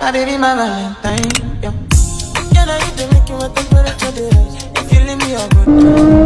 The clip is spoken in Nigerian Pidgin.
my baby, my Valentine. Yeah. Can I eat the make you a temperature? If you leave me, I'll go down.